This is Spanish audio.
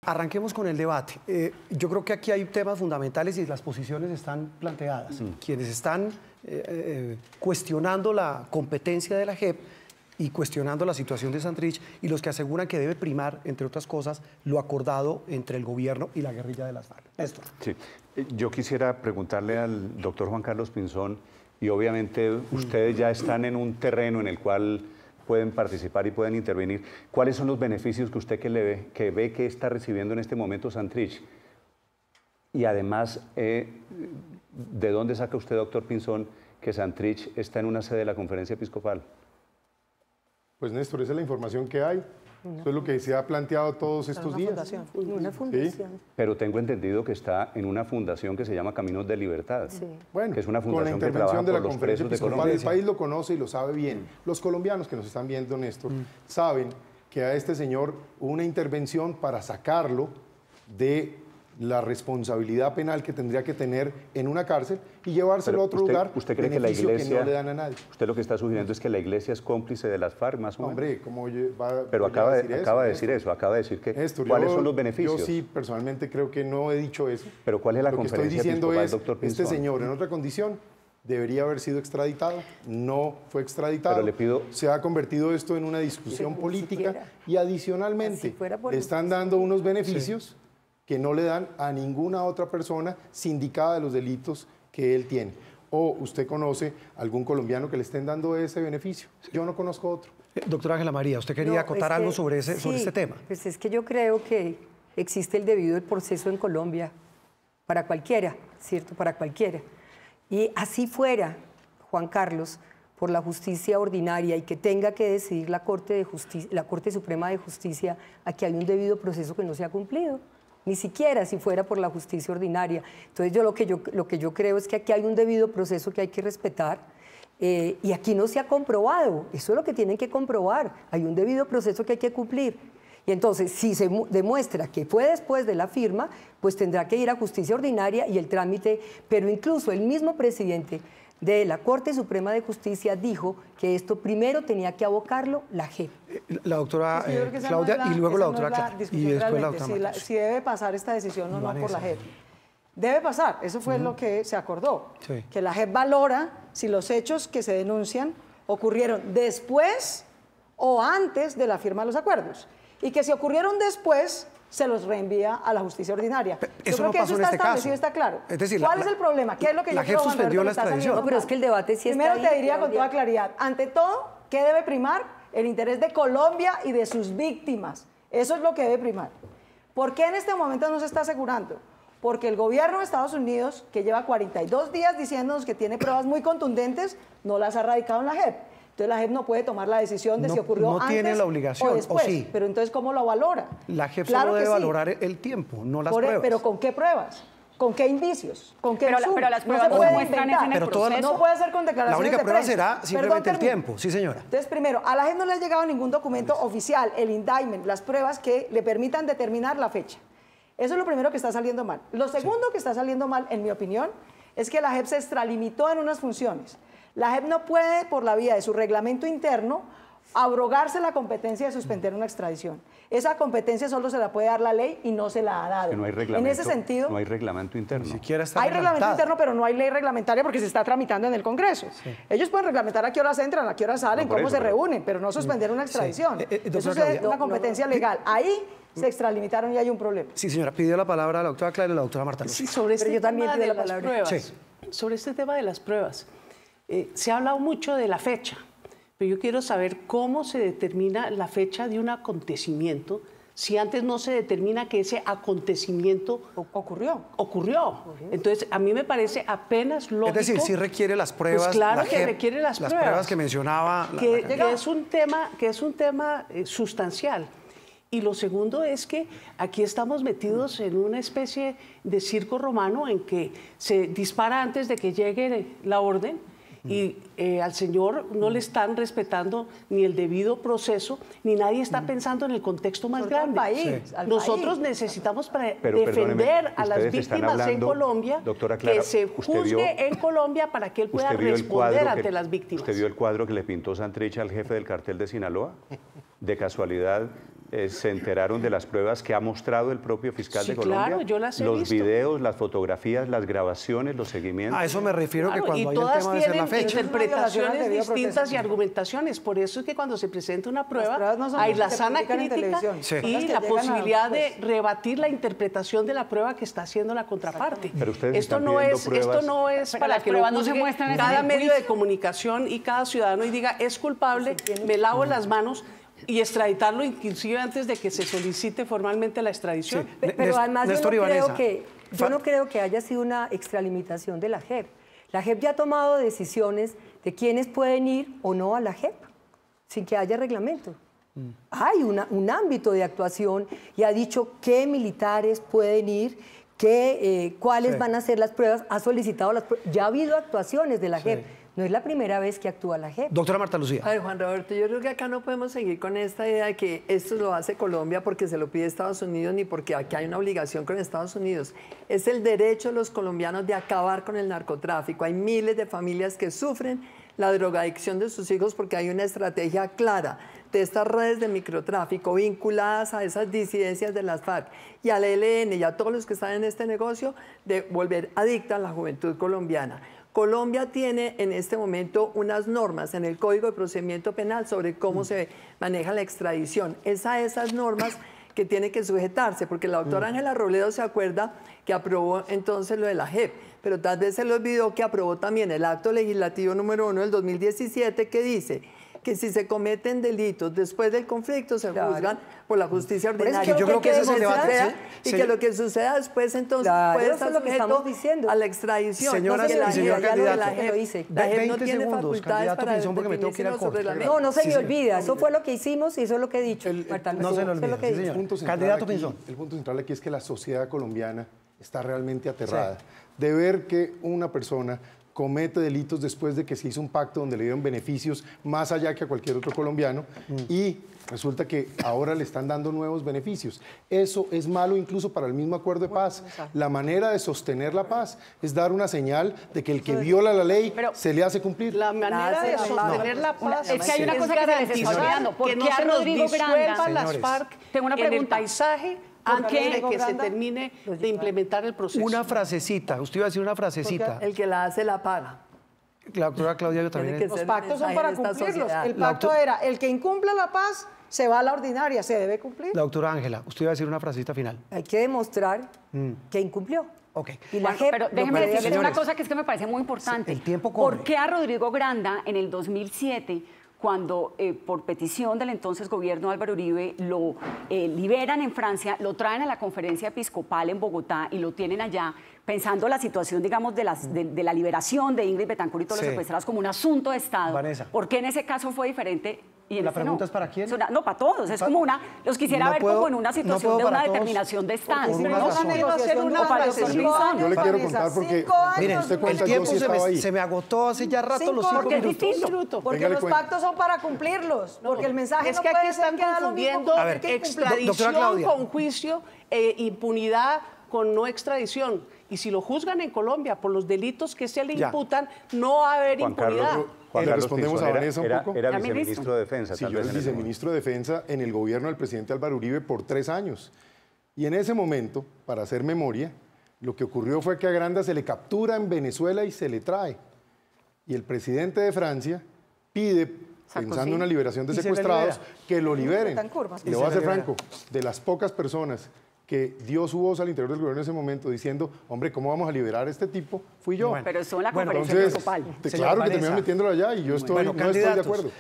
Arranquemos con el debate. Yo creo que aquí hay temas fundamentales y las posiciones están planteadas. Quienes están cuestionando la competencia de la JEP y cuestionando la situación de Santrich, y los que aseguran que debe primar, entre otras cosas, lo acordado entre el gobierno y la guerrilla de las FARC. Néstor. Sí. Yo quisiera preguntarle al doctor Juan Carlos Pinzón, y obviamente ustedes ya están en un terreno en el cual pueden participar y pueden intervenir. ¿Cuáles son los beneficios que usted que ve que está recibiendo en este momento Santrich? Y además, ¿de dónde saca usted, doctor Pinzón, que Santrich está en una sede de la Conferencia Episcopal? Pues Néstor, esa es la información que hay. Eso es lo que se ha planteado todos estos días. Una fundación. ¿Sí? Pero tengo entendido que está en una fundación que se llama Caminos de Libertad, Sí. Bueno, que es una con la fundación que intervención trabaja de la por los Conferencia presos de Episcopal, Colombia. el país lo conoce y lo sabe bien. Los colombianos que nos están viendo, Néstor, saben que a este señor hubo una intervención para sacarlo de la responsabilidad penal que tendría que tener en una cárcel y llevárselo Pero a otro lugar, ¿usted cree que la beneficio iglesia, que no le dan a nadie? usted lo que está sugiriendo es que la iglesia es cómplice de las FARC, más o menos? Hombre, ¿cómo va Pero a acaba de decir decir eso, acaba de decir que Néstor, ¿cuáles son los beneficios? Yo sí, personalmente creo que no he dicho eso. Pero ¿cuál es la Lo que estoy conferencia diciendo episcopal, es, doctor Pinzón? este señor en otra condición debería haber sido extraditado, no fue extraditado. Pero le pido... Se ha convertido esto en una discusión Sí, política siquiera. y adicionalmente Si fuera por le están dando unos beneficios que no le dan a ninguna otra persona sindicada de los delitos que él tiene. ¿O usted conoce algún colombiano que le estén dando ese beneficio? Yo no conozco otro. Doctora Ángela María, ¿usted quería acotar algo sobre este tema? Pues es que yo creo que existe el debido proceso en Colombia para cualquiera, ¿cierto? Para cualquiera. Y así fuera, Juan Carlos, por la justicia ordinaria y que tenga que decidir la Corte Suprema de Justicia, aquí hay un debido proceso que no se ha cumplido. Ni siquiera si fuera por la justicia ordinaria. Entonces lo que yo creo es que aquí hay un debido proceso que hay que respetar y aquí no se ha comprobado. Eso es lo que tienen que comprobar. Hay un debido proceso que hay que cumplir. Y entonces, si se demuestra que fue después de la firma, pues tendrá que ir a justicia ordinaria y el trámite, pero incluso el mismo presidente de la Corte Suprema de Justicia dijo que esto primero tenía que abocarlo la JEP. La doctora Sí, yo creo que esa Claudia no es la- y luego esa la no doctora es la Clara. Y discusión después la realmente, doctora Marta. si debe pasar esta decisión o no por la Vanessa. JEP. Debe pasar, eso fue lo que se acordó. Sí. Que la JEP valora si los hechos que se denuncian ocurrieron después o antes de la firma de los acuerdos. Y que si ocurrieron después, se los reenvía a la justicia ordinaria. Eso Yo creo no que pasó eso en está este caso. establecido, está claro. Es decir, ¿Cuál es el problema? ¿Qué es lo que la yo JEP creo, Juan suspendió Roberto, la que está extradición. saliendo No, pero mal? es que el debate sí está Primero ahí, te diría con Claudia. toda claridad, ante todo, ¿qué debe primar? El interés de Colombia y de sus víctimas. Eso es lo que debe primar. ¿Por qué en este momento no se está asegurando? Porque el gobierno de Estados Unidos, que lleva 42 días diciéndonos que tiene pruebas muy contundentes, no las ha radicado en la JEP. Entonces la JEP no puede tomar la decisión de No- si ocurrió no antes tiene la obligación, o ¿o después. sí? Pero entonces, ¿cómo lo valora? La JEP Claro solo que debe sí. valorar el tiempo, no las pruebas. Pero ¿con qué pruebas? ¿Con qué indicios? ¿Con qué Pero insumos? las No pruebas se no puede muestran inventar. eso en el Pero todas las- proceso. No puede ser con La declaraciones única de prueba prensa. será simplemente el termino. tiempo. Sí, señora. Entonces, primero, a la JEP no le ha llegado ningún documento oficial, el indictment, las pruebas que le permitan determinar la fecha. Eso es lo primero que está saliendo mal. Lo segundo que está saliendo mal, en mi opinión, es que la JEP se extralimitó en unas funciones. La JEP no puede, por la vía de su reglamento interno, abrogarse la competencia de suspender una extradición. Esa competencia solo se la puede dar la ley y no se la ha dado. Que no hay reglamento, En ese sentido, no hay reglamento interno. Ni siquiera está hay reglamento reglamentada. interno, pero no hay ley reglamentaria porque se está tramitando en el Congreso. Ellos pueden reglamentar a qué horas entran, a qué horas salen, No, por cómo eso, se pero- reúnen, pero no suspender una extradición. Doctora Eso es Claudia. una competencia legal. Ahí se extralimitaron y hay un problema. Sí, señora. Pidió la palabra a la doctora Clara y la doctora Marta Lucía. Sí, sobre este Pero yo también tema pido de la las palabra. pruebas. Sí. Sobre este tema de las pruebas. Se ha hablado mucho de la fecha, pero yo quiero saber cómo se determina la fecha de un acontecimiento si antes no se determina que ese acontecimiento Ocurrió. ocurrió. Entonces, a mí me parece apenas lógico. Es decir, sí requiere las pruebas. Pues claro la que JEP, requiere las pruebas. pruebas Que mencionaba. que es un tema sustancial. Y lo segundo es que aquí estamos metidos en una especie de circo romano en que se dispara antes de que llegue la orden y al señor no le están respetando ni el debido proceso, ni nadie está pensando en el contexto más Sobre todo al grande. país, al Nosotros país. necesitamos Pero defender a las ustedes están víctimas en hablando, Colombia, doctora Clara, que se usted juzgue vio- en Colombia para que él pueda ¿Usted vio el responder cuadro ante que- las víctimas. ¿Usted vio el cuadro que le pintó Santrich al jefe del cartel de Sinaloa? De casualidad, se enteraron de las pruebas que ha mostrado el propio fiscal Sí, de Colombia? claro, yo las he los visto. videos, las fotografías, las grabaciones, los seguimientos. A eso me refiero, que Claro, cuando y hay el todas tema de ser la tienen fecha. interpretaciones debido distintas proceso. y argumentaciones. Por eso es que cuando se presenta una prueba, pruebas no son hay las la que sana publican en crítica televisión, Sí. son las y que la llegan a posibilidad de juez. rebatir la interpretación de la prueba que está haciendo la contraparte. Pero ustedes Esto están no pidiendo es, pruebas. esto no es Pero para las que lo pruebas no se juzgue muestran en cada el medio juicio. de comunicación y cada ciudadano y diga es culpable, me lavo las manos y extraditarlo inclusive antes de que se solicite formalmente la extradición. Sí. Pero además Néstor yo Ibaneza. no creo que haya sido una extralimitación de la JEP. La JEP ya ha tomado decisiones de quiénes pueden ir o no a la JEP sin que haya reglamento. Hay un ámbito de actuación y ha dicho qué militares pueden ir, cuáles Sí. van a ser las pruebas, ha solicitado las pruebas. Ya ha habido actuaciones de la JEP. No es la primera vez que actúa la JEP. Doctora Marta Lucía. A ver, Juan Roberto, yo creo que acá no podemos seguir con esta idea de que esto lo hace Colombia porque se lo pide Estados Unidos ni porque aquí hay una obligación con Estados Unidos. Es el derecho de los colombianos de acabar con el narcotráfico. Hay miles de familias que sufren la drogadicción de sus hijos porque hay una estrategia clara de estas redes de microtráfico vinculadas a esas disidencias de las FARC y al ELN y a todos los que están en este negocio de volver adicta a la juventud colombiana. Colombia tiene en este momento unas normas en el Código de Procedimiento Penal sobre cómo se maneja la extradición. Es a esas normas que tiene que sujetarse, porque la doctora Ángela Robledo se acuerda que aprobó entonces lo de la JEP, pero tal vez se le olvidó que aprobó también el acto legislativo número 1 del 2017 que dice que si se cometen delitos después del conflicto se juzgan por la justicia Por eso ordinaria. yo creo que ese es el debate, suceda, sí. y que lo que suceda después entonces Claro, puede eso estar es lo que estamos sujeto diciendo. a la extradición. Señoras que la y señor JEP- candidato, la JEP- lo hice. la JEP no 20 tiene segundos, facultades candidato para Pinzón, porque me tengo que ir al definir sino sobre corte. la No, no se Sí, me señor. olvida. Eso fue lo que hicimos y eso es lo que he dicho. Marta no se Lucía, lo eso es lo que olvide, he sí, dicho. señor. Punto central Candidato aquí- Pinzón. El punto central aquí es que la sociedad colombiana está realmente aterrada de ver que una persona comete delitos después de que se hizo un pacto donde le dieron beneficios más allá que a cualquier otro colombiano y resulta que ahora le están dando nuevos beneficios. Eso es malo incluso para el mismo acuerdo de paz. La manera de sostener la paz es dar una señal de que el que viola la ley se le hace cumplir. La manera de sostener la paz Es que hay una cosa que se les está garantizar olvidando. ¿Por que no qué a se nos Rodrigo Granda? disuelvan las Señores, FARC tengo una en el pregunta. paisaje ¿Por antes qué? de que se Granda? termine de implementar el proceso. Una frasecita. Usted iba a decir una frasecita. El que la hace la paga. La doctora Claudia yo Tiene también. que Los ser pactos son mensaje para de esta cumplirlos. sociedad. El pacto era, el que incumple la paz se va a la ordinaria, se debe cumplir. La doctora Ángela, usted iba a decir una frasecita final. Hay que demostrar que incumplió. Ok. Y la Juan, JEP pero lo déjeme puede decirles hacer. una cosa que es que me parece muy importante. el tiempo corre. ¿Por qué a Rodrigo Granda en el 2007, cuando por petición del entonces gobierno Álvaro Uribe lo liberan en Francia, lo traen a la conferencia episcopal en Bogotá y lo tienen allá, pensando la situación, digamos, de la liberación de Ingrid Betancourt y todos Sí. los secuestrados como un asunto de Estado? Vanessa. ¿Por qué en ese caso fue diferente? Y en ¿La este pregunta no? es para quién? No, para todos. Es como una... Los quisiera No ver puedo- como en una no situación puedo de para una todos, determinación de Estado. por una Hicimos razón. negociación una durante frase. 5 Yo años, le quiero Vanessa, contar porque- 5 Miren, años. usted cuenta el tiempo yo sí estaba ahí. se me agotó hace ya rato los 5 Porque es minutos. distinto. Porque Venga, le los cuento. pactos son para cumplirlos. Porque el mensaje es no que aquí puede ser están que da lo mismo confundiendo cumplir A ver, que incumplir. doctora extradición Claudia. con juicio, impunidad con no extradición. Y si lo juzgan en Colombia por los delitos que se le Ya. imputan, no va a haber Juan impunidad. Carlos, ¿Le respondemos Pinzón a Vanessa un poco? era Ya me viceministro de Defensa. Sí, tal yo vez era en ese momento. viceministro de Defensa en el gobierno del presidente Álvaro Uribe por 3 años. Y en ese momento, para hacer memoria, lo que ocurrió fue que a Granda se le captura en Venezuela y se le trae. Y el presidente de Francia pide, pensando en una liberación de Y se le secuestrados, libera. que lo liberen. Betancourt, más Y que le se voy a le ser libera. franco, de las pocas personas que dio su voz al interior del gobierno en ese momento diciendo, hombre, ¿cómo vamos a liberar a este tipo? Fui yo. Bueno. Pero estuvo en la Bueno, conferencia Entonces, episcopal. Señor claro que Vanessa. terminó metiéndolo allá y yo estoy, Bueno, no estoy de candidatos, acuerdo.